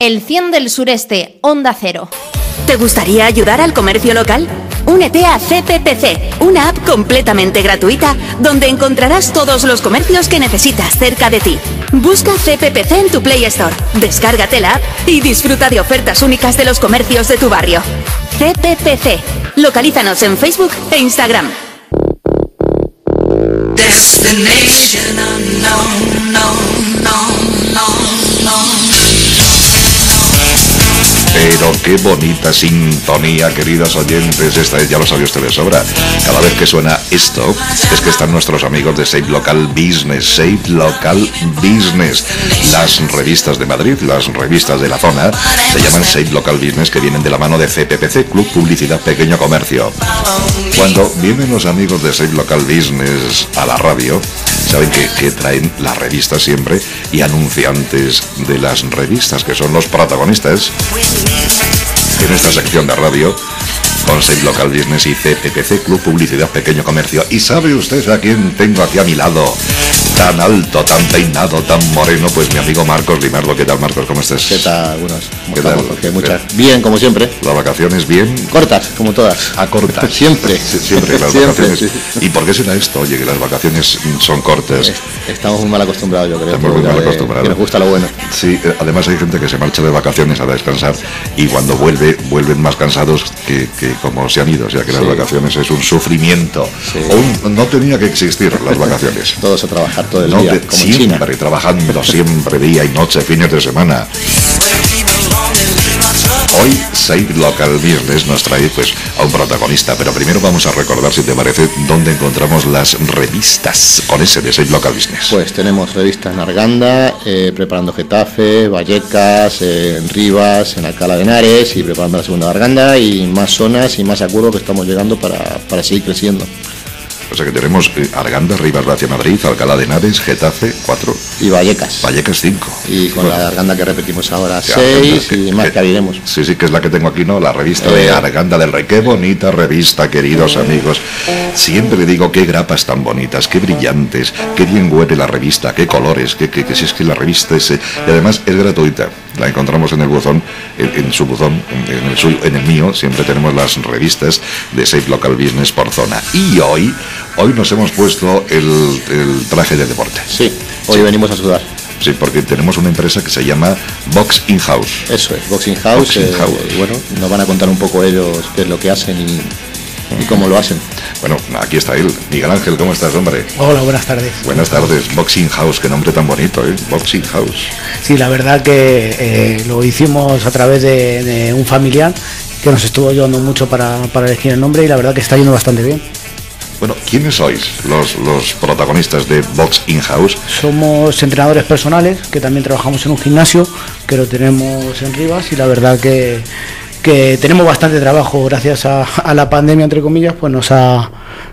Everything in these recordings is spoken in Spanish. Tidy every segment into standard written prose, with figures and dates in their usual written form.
El 100 del Sureste, Onda Cero. ¿Te gustaría ayudar al comercio local? Únete a CPPC, una app completamente gratuita donde encontrarás todos los comercios que necesitas cerca de ti. Busca CPPC en tu Play Store, descárgate la app y disfruta de ofertas únicas de los comercios de tu barrio. CPPC. Localízanos en Facebook e Instagram. Destination unknown, Pero qué bonita sintonía, queridos oyentes. Esta es, ya lo sabe usted de sobra. Cada vez que suena esto, es que están nuestros amigos de Save Local Business. Save Local Business. Las revistas de Madrid, las revistas de la zona, se llaman Save Local Business, que vienen de la mano de CPPC, Club Publicidad Pequeño Comercio. Cuando vienen los amigos de Save Local Business a la radio, saben que traen las revistas siempre y anunciantes de las revistas, que son los protagonistas en esta sección de radio con Save Local Business y CPPC, Club Publicidad Pequeño Comercio. ¿Y sabe usted a quién tengo aquí a mi lado? Tan alto, tan peinado, tan moreno, pues mi amigo Marcos Limardo. ¿Qué tal, Marcos? ¿Cómo estás? ¿Qué tal? Buenas. ¿Qué tal? Jorge? Muchas. Bien, como siempre. ¿Las vacaciones bien? Cortas, como todas. ¿A cortas? Siempre. Siempre las Siempre, vacaciones. sí. ¿Y por qué será esto? Oye, que las vacaciones son cortas. Estamos muy mal acostumbrados, yo creo. Estamos muy mal acostumbrados. Que nos gusta lo bueno. Sí, además hay gente que se marcha de vacaciones a descansar y cuando vuelven más cansados que como se han ido. O sea que las vacaciones es un sufrimiento. Sí. No tenía que existir las vacaciones. Todos a trabajar todo el día, como en siempre China. trabajando, siempre día y noche, fines de semana. Hoy Save Local Business nos trae pues a un protagonista, pero primero vamos a recordar, si te parece, dónde encontramos las revistas con ese de Save Local Business. Pues tenemos revistas en Arganda, Preparando Getafe, Vallecas, en Rivas, en Alcalá de Henares y Preparando la Segunda de Arganda, y más zonas y más acuerdos que estamos llegando para seguir creciendo. O sea que tenemos Arganda, Rivas hacia Madrid, Alcalá de Henares, Getafe, 4. Y Vallecas. Vallecas, 5. Y con la de Arganda que repetimos ahora, Ya, 6 y más que abriremos. Sí, que es la que tengo aquí, ¿no? La revista de Arganda del Rey. Qué bonita revista, queridos amigos. Siempre digo, qué grapas tan bonitas, qué brillantes, qué bien huele la revista, qué colores, que si es que la revista es... Y además es gratuita. La encontramos en el buzón, en su buzón, en el suyo, en el mío. Siempre tenemos las revistas de Save Local Business por zona. Y hoy nos hemos puesto el traje de deporte. Sí, hoy venimos a sudar. Sí, porque tenemos una empresa que se llama Box In House. Eso es, Box In House. Y bueno, nos van a contar un poco ellos qué es lo que hacen y cómo lo hacen. Bueno, aquí está él. Miguel Ángel, ¿cómo estás, hombre? Hola, buenas tardes. Buenas tardes. Box In House, qué nombre tan bonito, ¿eh? Box In House. Sí, la verdad que lo hicimos a través de un familiar que nos estuvo ayudando mucho para elegir el nombre, y la verdad que está yendo bastante bien. Bueno, ¿quiénes sois los protagonistas de Box In House? Somos entrenadores personales que también trabajamos en un gimnasio que lo tenemos en Rivas, y la verdad que tenemos bastante trabajo gracias a la pandemia, entre comillas, pues nos ha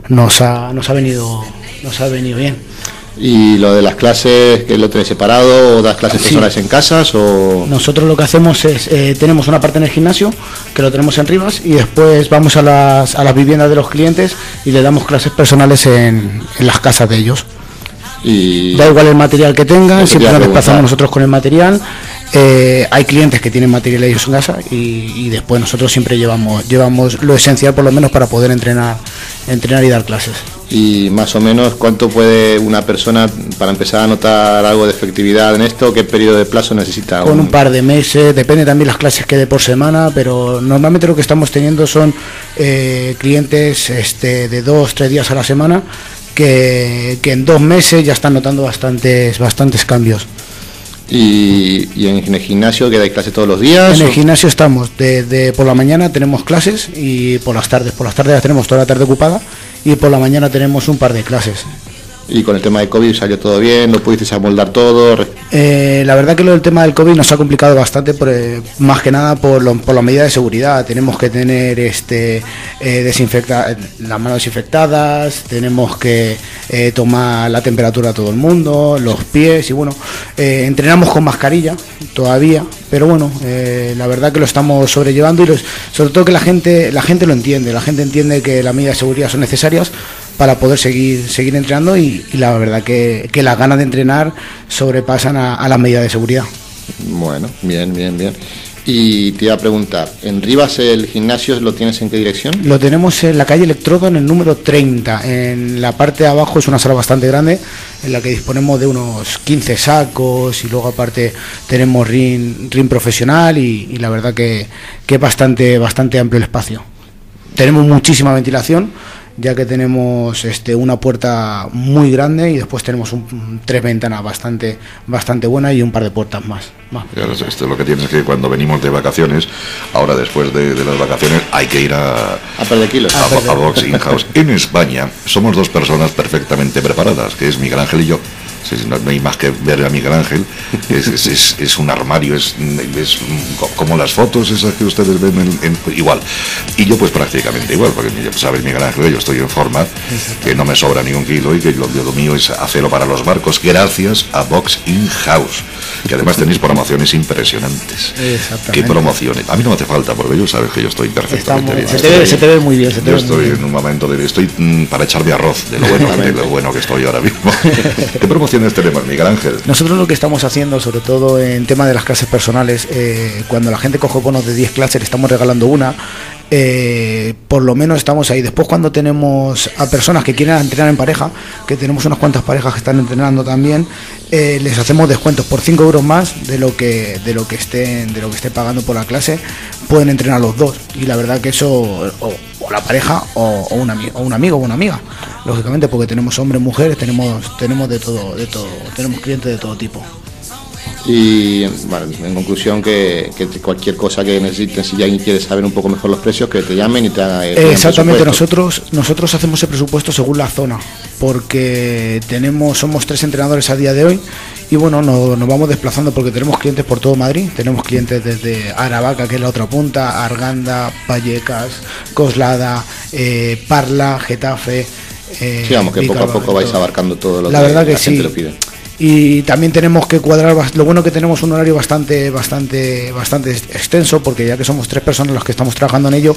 venido bien. ¿Y lo de las clases, que lo tenéis separado, o das clases personales en casas? O Nosotros lo que hacemos es, tenemos una parte en el gimnasio, que lo tenemos en Rivas, y después vamos a las viviendas de los clientes y le damos clases personales en las casas de ellos. Y da igual el material que tengan, siempre nos desplazamos nosotros con el material. Hay clientes que tienen material ellos en casa, y después nosotros siempre llevamos lo esencial, por lo menos, para poder entrenar y dar clases. Y más o menos, ¿cuánto puede una persona, para empezar a notar algo de efectividad en esto, qué periodo de plazo necesita? Con un par de meses, depende también las clases que dé por semana, pero normalmente lo que estamos teniendo son clientes de 2-3 días a la semana, que en 2 meses ya están notando bastantes cambios. ¿Y en el gimnasio que dais clase todos los días? En el gimnasio estamos, por la mañana tenemos clases, y por las tardes las tenemos toda la tarde ocupada, y por la mañana tenemos un par de clases. ¿Y con el tema de COVID salió todo bien? ¿Lo pudisteis amoldar todo? La verdad que lo del tema del COVID nos ha complicado bastante, más que nada por la medida de seguridad. Tenemos que tener las manos desinfectadas, tenemos que tomar la temperatura a todo el mundo, los pies, y bueno, entrenamos con mascarilla todavía, pero bueno, la verdad que lo estamos sobrellevando, y sobre todo que la gente lo entiende, que las medidas de seguridad son necesarias para poder seguir entrenando, y la verdad que las ganas de entrenar sobrepasan a las medidas de seguridad. Bueno, bien. Y te iba a preguntar, ¿en Rivas el gimnasio lo tienes en qué dirección? Lo tenemos en la calle Electrodo, en el número 30. En la parte de abajo es una sala bastante grande, en la que disponemos de unos 15 sacos, y luego aparte tenemos ring profesional, y la verdad que es bastante amplio el espacio. Tenemos muchísima ventilación, ya que tenemos una puerta muy grande, y después tenemos 3 ventanas bastante buenas y un par de puertas más. Claro, esto es lo que tienes, que cuando venimos de vacaciones, ahora después de las vacaciones, hay que ir a perder kilos. A Boxing House. En España somos 2 personas perfectamente preparadas, que es Miguel Ángel y yo. Sí, no hay más que ver a Miguel Ángel. Es un armario, es como las fotos esas que ustedes ven igual. Y yo pues prácticamente igual, porque sabes, Miguel Ángel, que yo estoy en forma, que no me sobra ni un kilo, y que lo mío es acero para los barcos, gracias a Boxing House, que además tenéis promociones impresionantes. ¿Qué promociones? A mí no me hace falta, porque yo sabes que yo estoy perfectamente bien. Se te ve muy bien. Yo estoy en un momento estoy para echarme arroz de lo bueno que estoy ahora mismo. ¿Qué promociones tenemos, Miguel Ángel? Nosotros lo que estamos haciendo, sobre todo en tema de las clases personales, cuando la gente coge bonos de 10 clases, le estamos regalando una. Por lo menos estamos ahí. Después, cuando tenemos a personas que quieren entrenar en pareja, que tenemos unas cuantas parejas que están entrenando también, les hacemos descuentos por 5 euros más de lo que estén pagando por la clase. Pueden entrenar los dos, y la verdad que eso, o la pareja o un amigo o una amiga, lógicamente, porque tenemos hombres, mujeres, tenemos de todo, tenemos clientes de todo tipo. Y bueno, en conclusión, que cualquier cosa que necesiten, si alguien quiere saber un poco mejor los precios, que te llamen y te hagan exactamente. Nosotros hacemos el presupuesto según la zona, porque somos 3 entrenadores a día de hoy, y bueno, nos vamos desplazando porque tenemos clientes por todo Madrid. Tenemos clientes desde Aravaca, que es la otra punta, Arganda, Vallecas, Coslada, Parla, Getafe. Sí, vamos, que poco a poco vais abarcando todo lo que la verdad que la gente sí. lo pide. Y también tenemos que cuadrar, lo bueno que tenemos un horario bastante extenso, porque ya que somos 3 personas los que estamos trabajando en ello,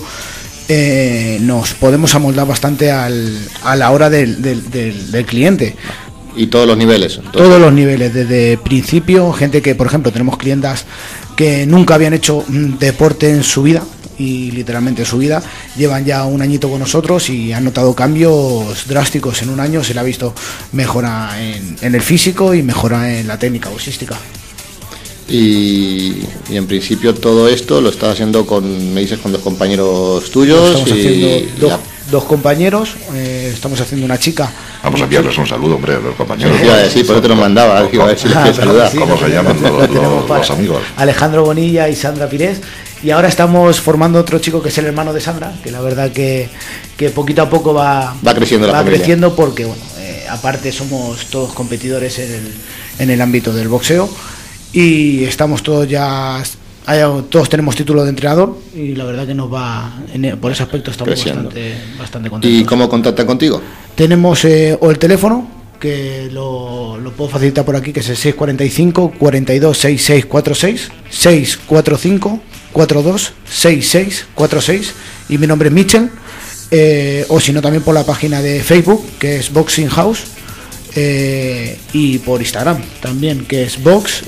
nos podemos amoldar bastante a la hora del cliente. Y todos los niveles. Entonces. Todos los niveles, desde principio, gente que, por ejemplo, tenemos clientas que nunca habían hecho deporte en su vida, y literalmente en su vida llevan ya un añito con nosotros y han notado cambios drásticos. En un año se le ha visto mejora en el físico y mejora en la técnica boxística. Y en principio todo esto lo estás haciendo me dices, con 2 compañeros tuyos. Estamos haciendo dos compañeros, estamos haciendo una chica. Vamos a enviarles un saludo, hombre, a los compañeros. Sí, por eso te lo mandaba, iba a ver si les quieres saludar. Sí, ¿Cómo se llaman los amigos? Alejandro Bonilla y Sandra Pires. Y ahora estamos formando otro chico que es el hermano de Sandra, que la verdad que poquito a poco va creciendo la familia. Creciendo, porque bueno, aparte somos todos competidores en el ámbito del boxeo, y estamos todos todos tenemos título de entrenador, y la verdad que nos va, por ese aspecto estamos bastante contentos. ¿Y cómo contactan contigo? Tenemos o el teléfono, que lo puedo facilitar por aquí, que es el 645 42 6646, 645 42 6646, y mi nombre es Michel, o si no también por la página de Facebook, que es Boxing House, y por Instagram también, que es box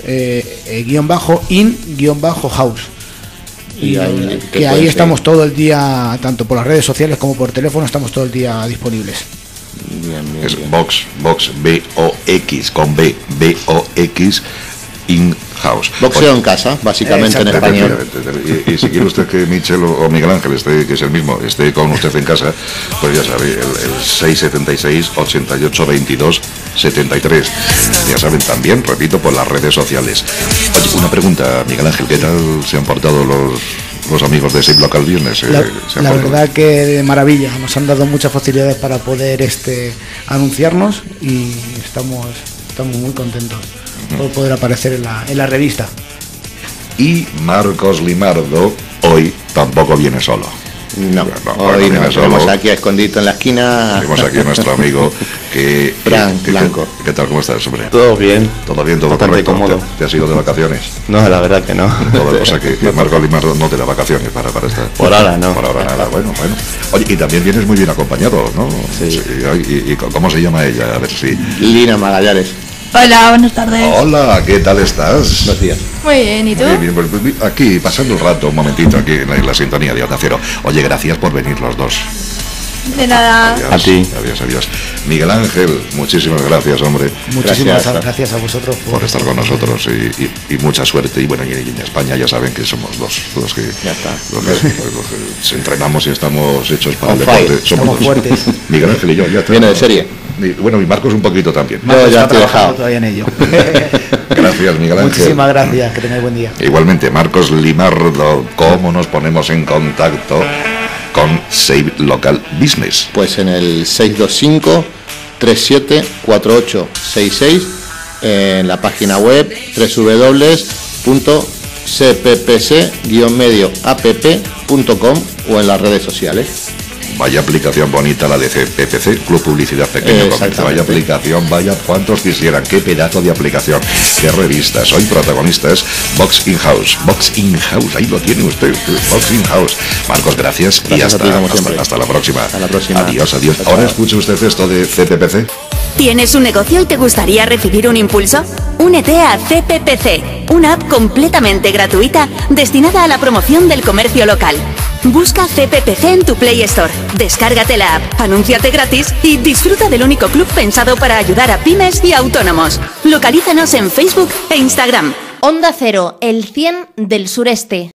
_in_house, y ahí estamos todo el día, tanto por las redes sociales como por teléfono, estamos todo el día disponibles. Bien. Es Box BOX con BOX in house. Boxeo en casa, básicamente, en español. Y si quiere usted que Michel o Miguel Ángel, que es el mismo, esté con usted en casa, pues ya sabe, el 676 88 22 73. Ya saben, también, repito, por las redes sociales. Oye, una pregunta, Miguel Ángel, ¿qué tal se han portado los amigos de Safe Local Business? La verdad que de maravilla, nos han dado muchas facilidades para poder anunciarnos, y estamos muy contentos por poder aparecer en la revista. Y Marcos Limardo hoy tampoco viene solo. No, hoy no, tenemos aquí a escondido en la esquina. Tenemos aquí a nuestro amigo Blanco. ¿Qué tal? ¿Cómo estás, hombre? Todo bien. Todo bastante correcto. Cómodo. ¿Te has ido de vacaciones? No, la verdad que no. O sea que Marcos Limardo no te da vacaciones para estar. Por ahora no. Por ahora nada, bueno. Oye, y también vienes muy bien acompañado, ¿no? Sí. ¿Y cómo se llama ella? A ver si... Lina Magallanes. Hola, buenas tardes. Hola, ¿qué tal estás? Buenos días. Muy bien, ¿y tú? Muy bien, pues, aquí, pasando el rato, un momentito, aquí en la sintonía de Onda Cero. Oye, gracias por venir los dos. De nada. Adiós, A ti. Adiós. Miguel Ángel, muchísimas gracias, hombre, Muchísimas Gracias. gracias a vosotros por estar con nosotros y mucha suerte. Y bueno, y en España ya saben que somos los que Ya está. los que entrenamos y estamos hechos para On el fire. deporte. Estamos dos. fuertes. Miguel Ángel y yo ya Viene de serie. Bueno, y Marcos un poquito también. Marcos ya está te he trabajando dejado. todavía en ello. Gracias, Miguel Ángel. Muchísimas gracias, que tengáis buen día. Igualmente, Marcos Limardo, ¿cómo nos ponemos en contacto con Save Local Business? Pues en el 625-374866, en la página web www.cppc-medioapp.com o en las redes sociales. Vaya aplicación bonita la de CPPC, Club Publicidad Pequeño Comercio. Exactamente. Vaya aplicación, vaya cuantos quisieran, qué pedazo de aplicación, qué revistas. Hoy protagonistas Box In House. Box In House, ahí lo tiene usted, Box In House. Marcos, gracias y Gracias a ti, como siempre. hasta la próxima. Hasta la próxima. Adiós. Chao, Ahora chao. escuche usted esto de CPPC. ¿Tienes un negocio y te gustaría recibir un impulso? Únete a CPPC, una app completamente gratuita destinada a la promoción del comercio local. Busca CPPC en tu Play Store, descárgate la app, anúnciate gratis y disfruta del único club pensado para ayudar a pymes y autónomos. Localízanos en Facebook e Instagram. Onda Cero, el 100 del sureste.